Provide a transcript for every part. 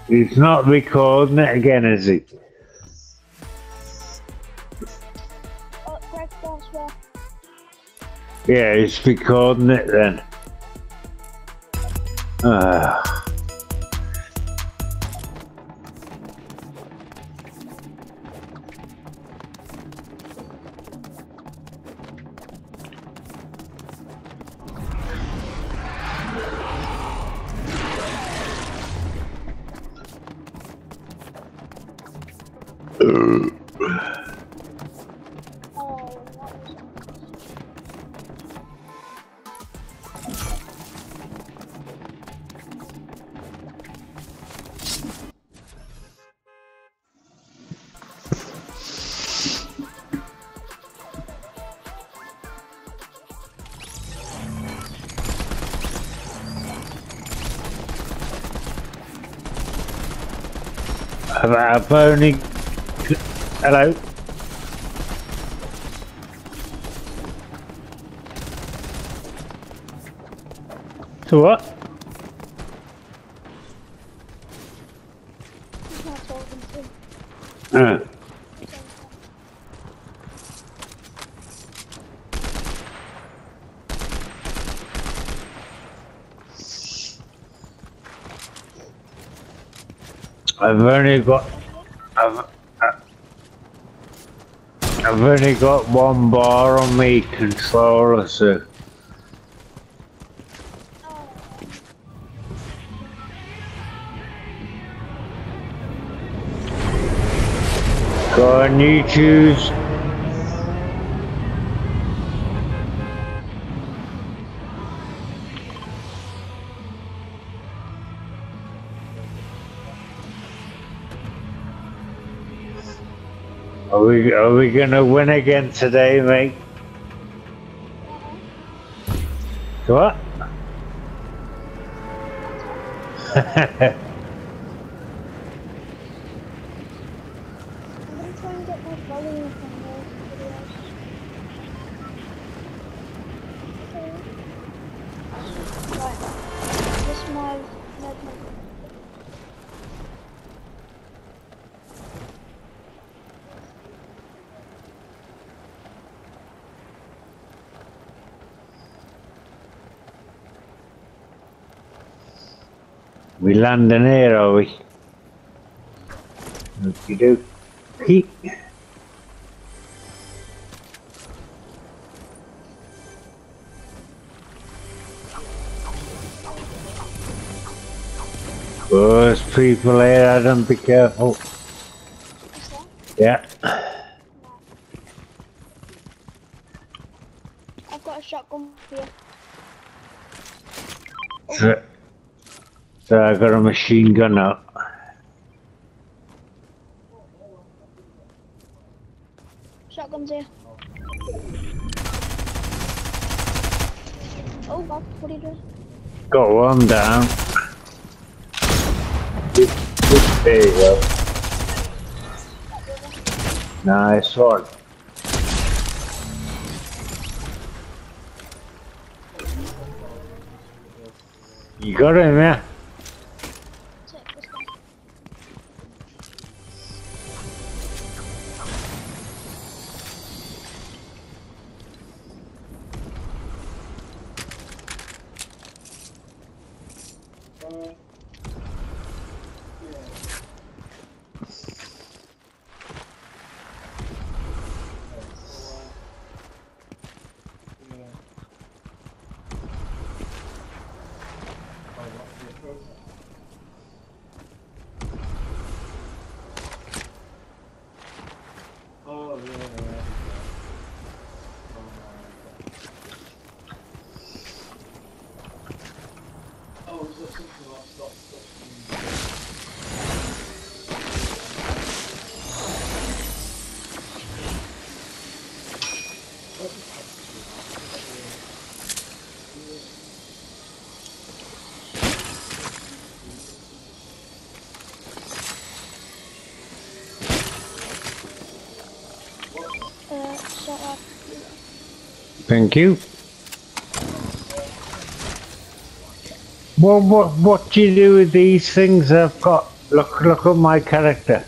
It's not recording it again, is it? Oh, Greg, don't swear. Yeah, it's recording it then. I've only... Hello? To what? He's not talking to. I've only got one bar on me controller, so go on, you choose. Are we gonna win again today, mate? What? I'm gonna try and get my volume from those videos. Right. This is my med. We landing here, are we? Okie dokie. Oh, there's people here, Adam, be careful. Yeah. I've got a shotgun here. So I got a machine gun up. Shotgun's here. Oh God, what are you doing? Got one down. There you go. Nice one. You got him, yeah? Thank you. Well, what do you do with these things I've got? Look at my character.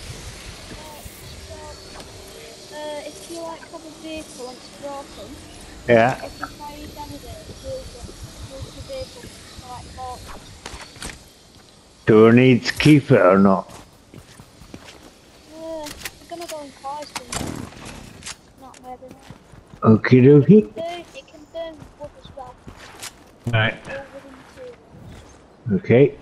If you like have a vehicle and it's broken, Yeah. if you fire your gun at it, heals your vehicle for like 40. Do I need to keep it or not? We're gonna go in cars soon. Not maybe not. Okie dokie. It can burn wood as well. Right. All wooden materials. Okay.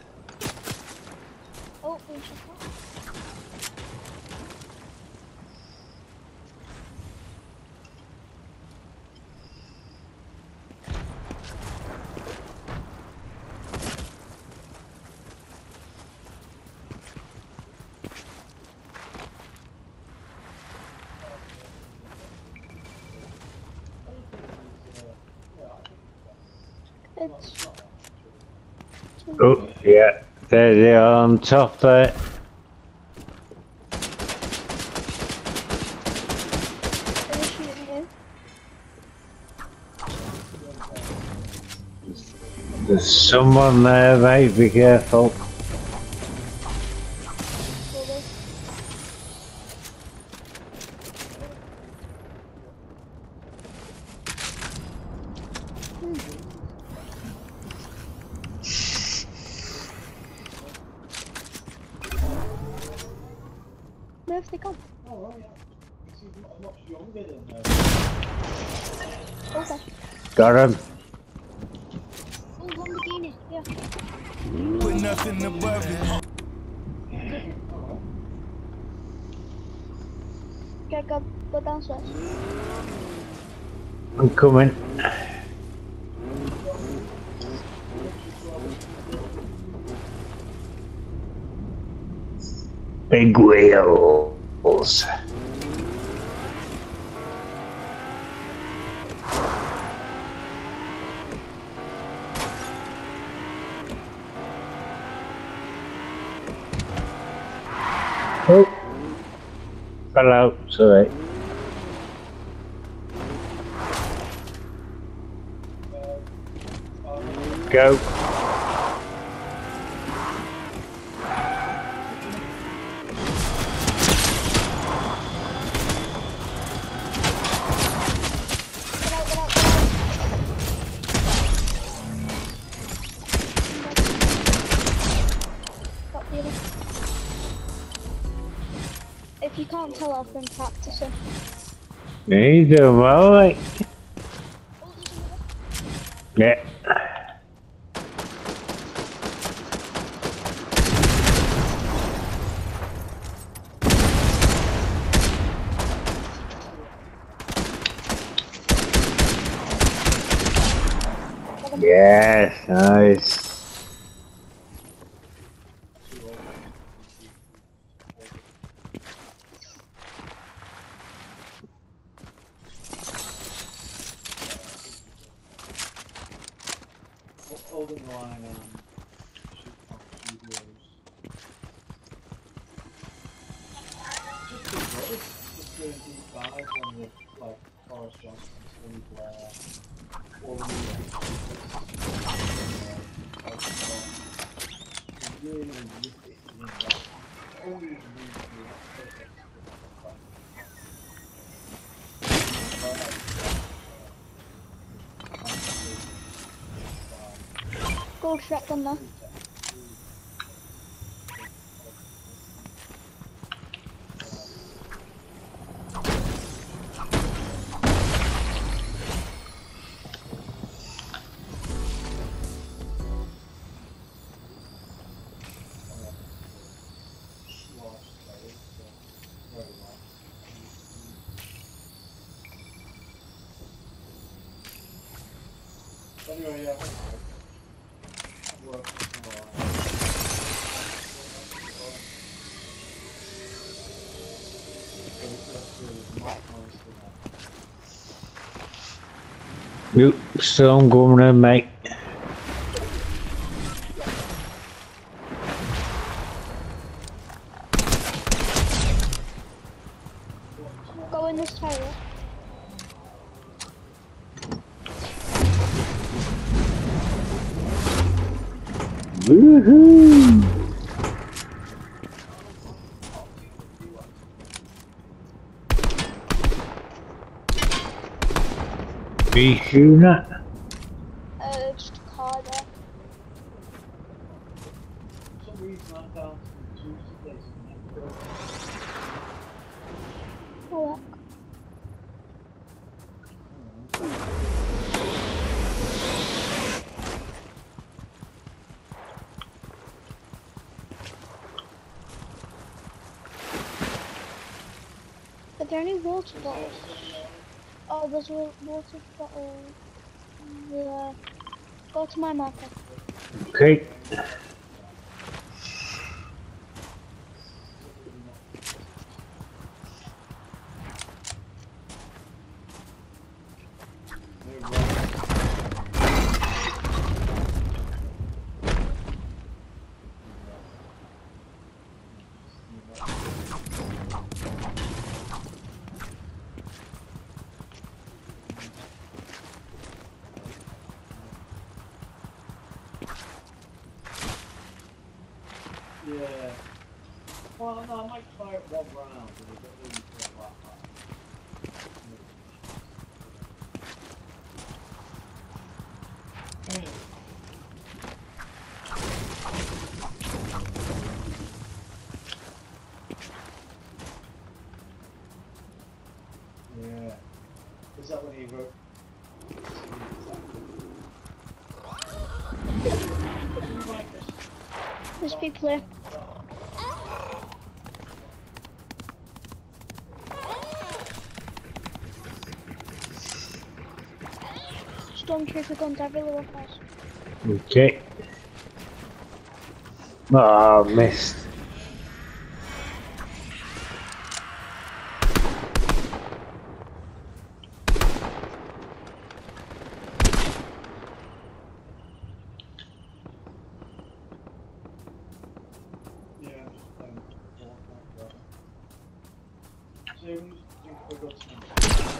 Oh, we shot that. It's Oh, yeah. There they are on top there. shooting you. There's someone there, mate. Be careful. Fully. Where's they gone? Okay. Got him. Oh, Lamborghini. Yeah. With nothing above it. Okay, go downstairs. I'm coming. Big wheels. Oh. Hello, sorry. Go. Get out, get out, get out. Got the other. If you can't tell, I've been practicing. Yeah, you doing well, mate? Oh, there's another. Yeah. Yes, nice. Holding the line shoot off studios. Just doing deep dives on the like Forest Johnson, Steve Blair, all the really only really Gold shotgun there. Anyway, yeah. Work Nope, still I'm going in, mate. Go in this toilet. Woohoo! Be shooting at? Just a car there. For some reason I'm down to the Tuesday place and never go. Oh, look. Are there any water bottles? Oh, there's a water bottle. Yeah. Go to my marker. Okay. Yeah. Well, no, I might try it one round, but I don't really feel like that. Yeah. Is that when he wrote? There's people here. Stormtrooper guns everywhere, guys. Okay. Oh, missed. Yeah, I'm just playing Fortnite, brother. So you think we got some?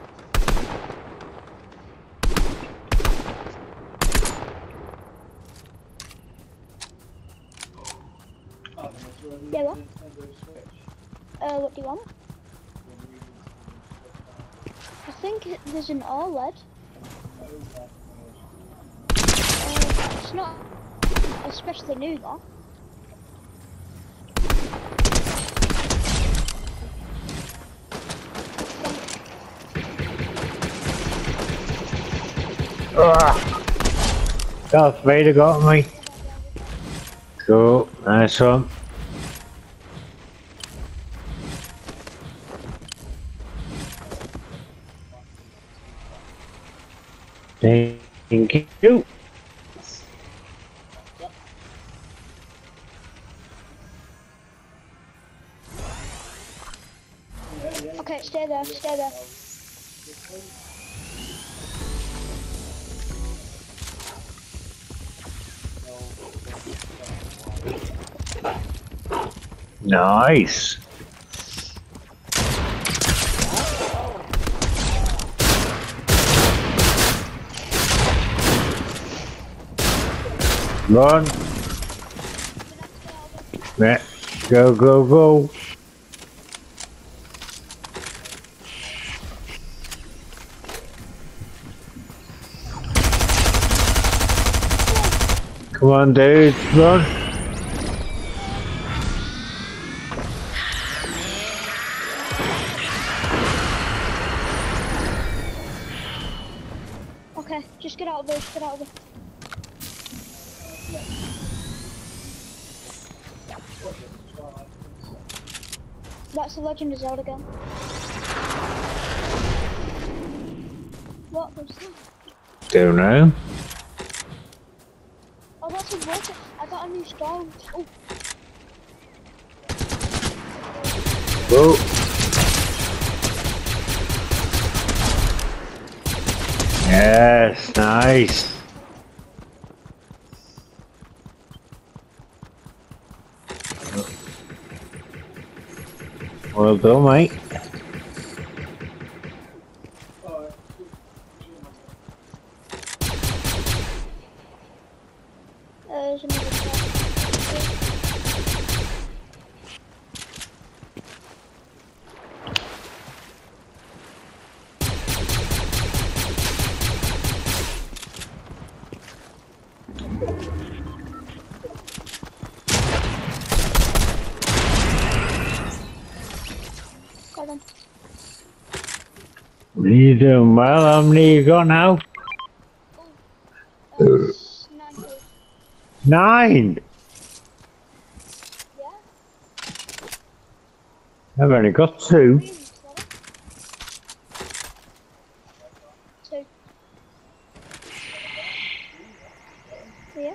Yeah, what? What do you want? I think there's an OLED. It's not especially new though. Darth Vader got me. Cool, nice one. Thank you. Okay, stay there, stay there. Nice. Run. Yeah. Go, go, go. Come on, dude. Run. Okay, just get out of there, just get out of there. That's the Legend of Zelda again. What was that? Don't know. Oh, that's a water. I got a new stone. Oh. Whoa. Yes, nice. Well done, mate. There's another stone. Got him. You doing well? How many you got now? Oh, 9 kills. 9! Yeah. I've only got 2. Really, sorry. 2. Yeah.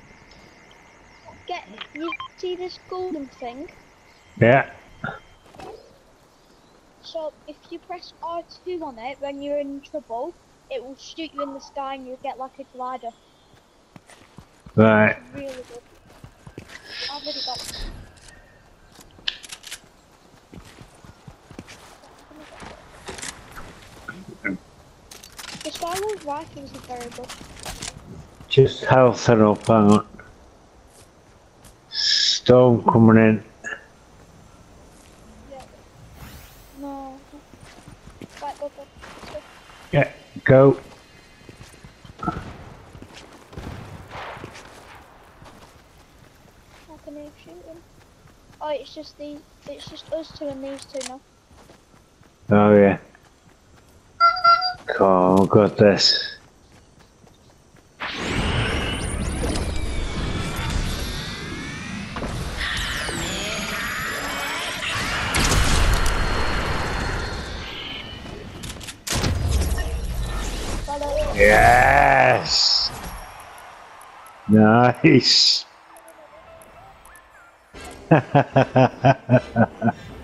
You see this golden thing? Yeah. So if you press R2 on it when you're in trouble, it will shoot you in the sky and you'll get like a glider. Right. It's really good. I've already got one. The Skyward rifles are very good. Just healthing up, hang on. Storm coming in. Yeah. No. Right, go. Let's go. Yeah, go. How can they shoot him? Oh, it's just us two and these two now. Oh yeah. Come on, I've got this. Got it. Yes! Nice!